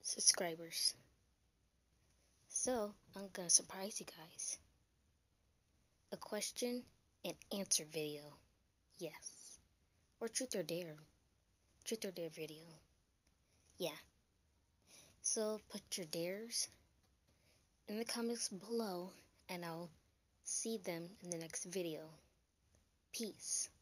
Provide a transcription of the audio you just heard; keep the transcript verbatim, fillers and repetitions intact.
subscribers. So, I'm gonna surprise you guys. A question and answer video. Yes. Or truth or dare. Truth or dare video. Yeah. So, put your dares in the comments below, and I'll see them in the next video. Peace.